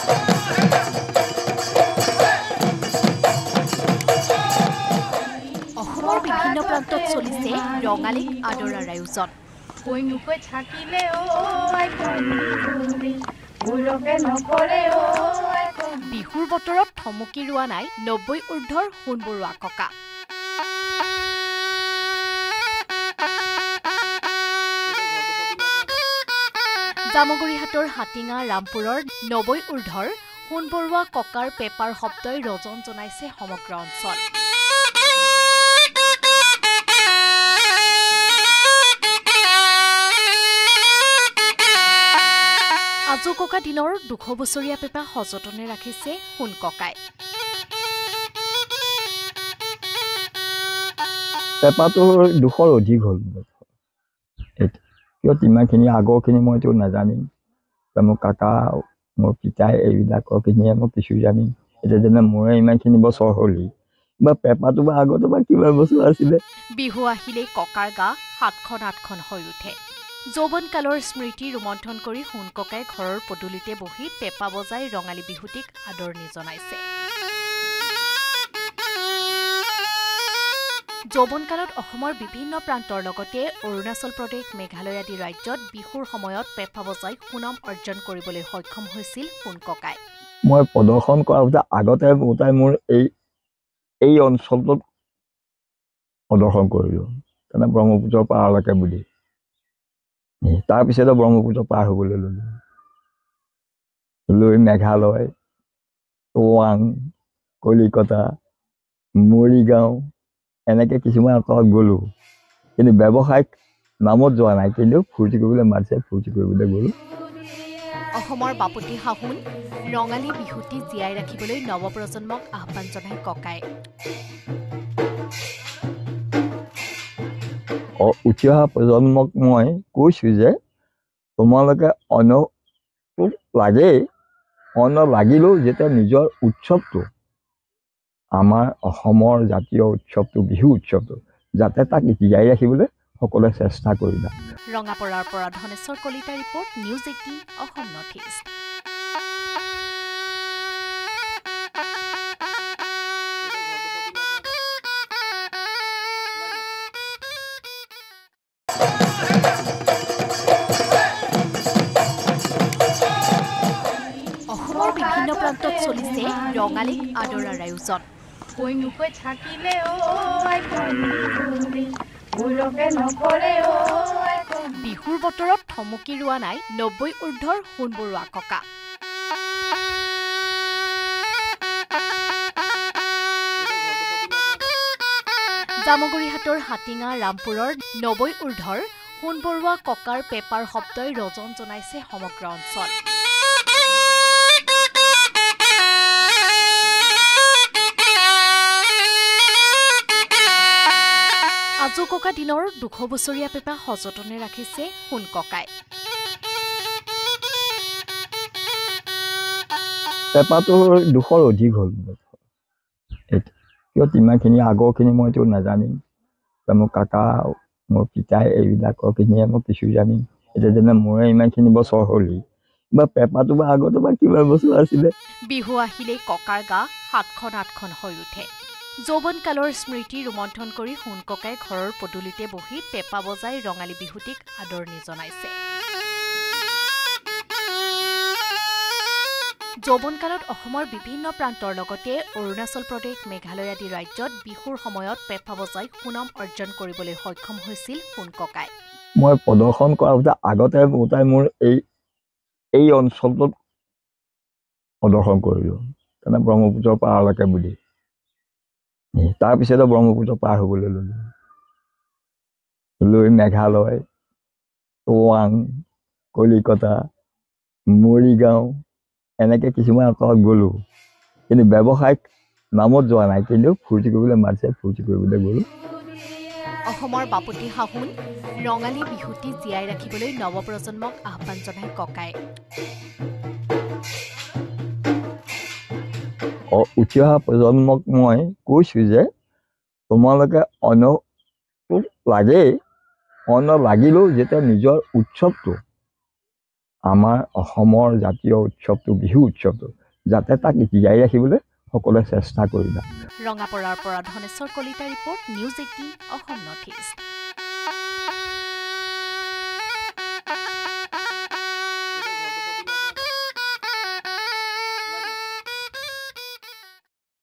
অসমৰ বিভিন্ন প্ৰান্তত চলিছে ৰঙালীক আদৰাৰ আয়োজন। বিহুৰ বতৰত থমকি ৰোৱা নাই 90 ঊৰ্ধৰ সোণবৰুৱা ককা। জামগুৰিহাটৰ হাটিঙা ৰামপুৰৰ 90 ঊৰ্ধৰ সোণবৰুৱা ককাৰ পেপাৰ শব্দই ৰজন জনাইছে সমগ্ৰ অঞ্চল। আজু ককা দিনৰ 200 বছৰীয়া পেপা সযতনে ৰাখিছে সোণ ককাই। পেপাটোৰ 200ৰ অধিক হ'ল। কিয় ইমানখিনি আগৰখিনি মইতো নাজানিম। মোৰ কাকা মোৰ পিতাই এইবিলাকৰখিনিয়ে মই কিছু জানিম। এতিয়া যেনে মোৰে ইমানখিনি বছৰ হ'লেই বা পেপাটো বা আগতো বা কিমান বছৰ আছিলে। বিহু আহিলেই ককাৰ গা 7খন-8খন হৈ উঠে। যৌৱনকালৰ স্মৃতি ৰোমন্থন কৰি সোণ ককাই ঘৰৰ পদূলিতে বহি পেপা বজাই ৰঙালী বিহুটিক আদৰণি জনাইছে। যৌৱনকালত অসমৰ বিভিন্ন প্ৰান্তৰ লগতে অৰুণাচল প্ৰদেশ, মেঘালয় আদি ৰাজ্যত বিহুৰ সময়ত পেপা বজাই সুনাম অৰ্জন কৰিবলৈ সক্ষম হৈছিল সোণ ককাই। মই প্ৰদৰ্শন কৰাৰ পিছত আগতে মোৰ এই অঞ্চলটোত প্ৰদৰ্শন কৰিলোঁ, তাৰমানে ব্ৰহ্মপুত্ৰৰ পাৰলৈকে বুলি। তাৰপিছতে ব্ৰহ্মপুত্ৰ পাৰ হ'বলৈ লৈ মেঘালয়, টাৱাং, কলিকতা, মৰিগাঁও এনেকৈ কিছুমান অঞ্চলত গ'লোঁ। কিন্তু ব্যৱসায়িক নামত যোৱা নাই, কিন্তু ফূৰ্তি কৰিবলৈ মাতিছে, ফূৰ্তি কৰিবলৈ গ'লোঁ। অসমৰ বাপতি সাহোন ৰঙালী বিহুটি জীয়াই ৰাখিবলৈ নৱপ্ৰজন্মক আহ্বান জনায় ককাই। উঠি অহা প্ৰজন্মক মই কৈছোঁ যে তোমালোকে অন্যটো লাগেই, অন্য লাগিলেও যেতিয়া নিজৰ উৎসৱটো, আমাৰ অসমৰ জাতীয় উৎসৱটো, বিহু উৎসৱটো, যাতে তাক জীয়াই ৰাখিবলৈ সকলোৱে চেষ্টা কৰিবা। ৰঙাপৰাৰ পৰা Dhaneswar Kalita report, news 18 Assam north east. অসমৰ বিভিন্ন প্ৰান্তত চলিছে ৰঙালীক আদৰাৰ আয়োজন। বিহুৰ বতৰত থমকি ৰোৱা নাই 90 ঊৰ্ধৰ সোণবৰুৱা ককা। জামগুৰিহাটৰ হাটিঙা ৰামপুৰৰ 90 ঊৰ্ধৰ সোণবৰুৱা ককাৰ পেপাৰ শব্দই ৰজন জনাইছে সমগ্ৰ অঞ্চল। আজু ককা দিনৰ 200 বছৰীয়া পেপা সযতনে ৰাখিছে সোণ ককাই। পেপাটোৰ 200ৰ অধিক হ'ল। কিয় ইমানখিনি আগৰখিনি মইতো নাজানিম। মোৰ কাকা মোৰ পিতাই এইবিলাকৰখিনিয়ে মই কিছু জানিম। এতিয়া যেনে মোৰে ইমানখিনি বছৰ হ'লেই বা পেপাটো বা আগতো বা কিমান বছৰ আছিলে। বিহু আহিলেই ককাৰ গা 7খন-8খন হৈ উঠে। যৌৱনকালৰ স্মৃতি ৰোমন্থন কৰি সোণ ককাই ঘৰৰ পদূলিতে বহি পেপা বজাই ৰঙালী বিহুটিক আদৰণি জনাইছে। যৌৱনকালত অসমৰ বিভিন্ন প্ৰান্তৰ লগতে অৰুণাচল প্ৰদেশ, মেঘালয় আদি ৰাজ্যত বিহুৰ সময়ত পেপা বজাই সুনাম অৰ্জন কৰিবলৈ সক্ষম হৈছিল সোণ ককাই। মই প্ৰদৰ্শন কৰাৰ পিছত আগতে মোৰ এই অঞ্চলটোত প্ৰদৰ্শন কৰিলোঁ, তাৰমানে ব্ৰহ্মপুত্ৰৰ পাৰলৈকে বুলি। তাৰপিছতে ব্ৰহ্মপুত্ৰ পাৰ হ'বলৈ লৈ মেঘালয়, টাৱাং, কলিকতা, মৰিগাঁও এনেকৈ কিছুমান অঞ্চলত গ'লোঁ। কিন্তু ব্যৱসায়িক নামত যোৱা নাই, কিন্তু ফূৰ্তি কৰিবলৈ মাতিছে, ফূৰ্তি কৰিবলৈ গ'লোঁ। অসমৰ বাপতি সাহোন ৰঙালী বিহুটি জীয়াই ৰাখিবলৈ নৱপ্ৰজন্মক আহ্বান জনায় ককাই। উঠি অহা প্ৰজন্মক মই কৈছোঁ যে তোমালোকে অন্যটো লাগেই, অন্য লাগিলেও যেতিয়া নিজৰ উৎসৱটো, আমাৰ অসমৰ জাতীয় উৎসৱটো বিহু উৎসৱটো যাতে তাক জীয়াই ৰাখিবলৈ সকলোৱে চেষ্টা কৰিবা। ৰঙাপৰাৰ পৰা Dhaneswar Kalita report, news 18 Assam north east.